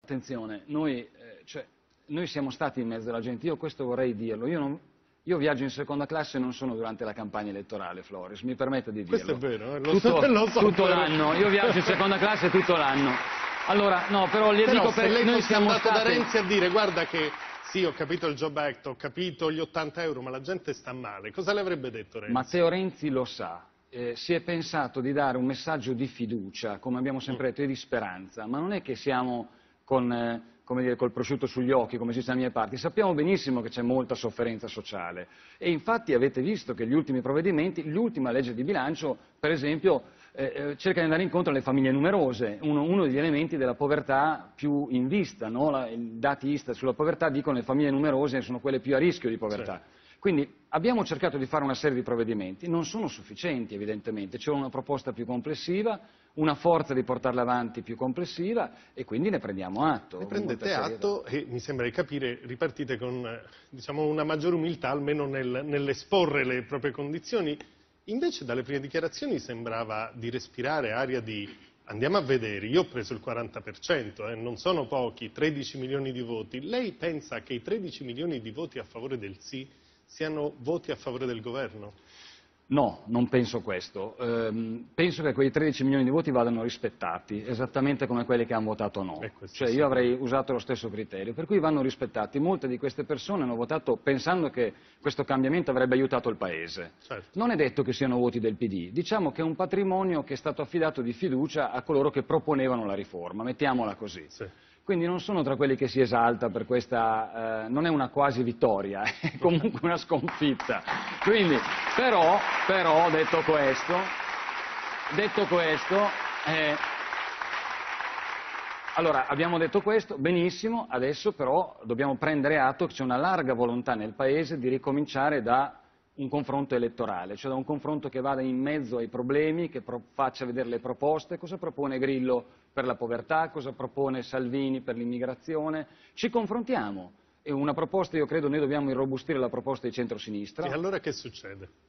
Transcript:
attenzione, noi siamo stati in mezzo alla gente, io questo vorrei dirlo, io viaggio in seconda classe non sono durante la campagna elettorale, Floris, mi permette di dirlo. Questo è vero, lo so, tutto l'anno, io viaggio in seconda classe tutto l'anno. Allora, no, però gli dico se lei noi fosse siamo andato stati... da Renzi a dire, guarda che sì, ho capito il Job Act, ho capito gli 80 euro, ma la gente sta male, cosa le avrebbe detto Renzi? Matteo Renzi lo sa. Si è pensato di dare un messaggio di fiducia, come abbiamo sempre detto, e di speranza, ma non è che siamo col prosciutto sugli occhi, come si dice dalle mie parti, sappiamo benissimo che c'è molta sofferenza sociale e infatti avete visto che gli ultimi provvedimenti, l'ultima legge di bilancio, per esempio, cerca di andare incontro alle famiglie numerose, uno degli elementi della povertà più in vista, no? I dati Istat sulla povertà dicono che le famiglie numerose sono quelle più a rischio di povertà. Sì. Quindi abbiamo cercato di fare una serie di provvedimenti, non sono sufficienti evidentemente, c'è una proposta più complessiva, una forza di portarla avanti più complessiva e quindi ne prendiamo atto. Ne prendete atto e mi sembra di capire, ripartite con diciamo, una maggiore umiltà almeno nell'esporre le proprie condizioni. Invece dalle prime dichiarazioni sembrava di respirare aria di andiamo a vedere, io ho preso il 40%, non sono pochi, 13 milioni di voti. Lei pensa che i 13 milioni di voti a favore del sì siano voti a favore del governo? No, non penso questo. Penso che quei 13 milioni di voti vadano rispettati, esattamente come quelli che hanno votato no. Cioè io avrei usato lo stesso criterio, per cui vanno rispettati. Molte di queste persone hanno votato pensando che questo cambiamento avrebbe aiutato il Paese. Certo. Non è detto che siano voti del PD, diciamo che è un patrimonio che è stato affidato di fiducia a coloro che proponevano la riforma, mettiamola così. Sì. Quindi non sono tra quelli che si esalta per questa, non è una quasi vittoria, è comunque una sconfitta. Quindi, però detto questo, allora abbiamo detto questo, benissimo, adesso però dobbiamo prendere atto che c'è una larga volontà nel Paese di ricominciare da un confronto elettorale, cioè da un confronto che vada in mezzo ai problemi, che faccia vedere le proposte, cosa propone Grillo per la povertà, cosa propone Salvini per l'immigrazione, ci confrontiamo. E una proposta, io credo, noi dobbiamo irrobustire la proposta di centrosinistra. E allora che succede?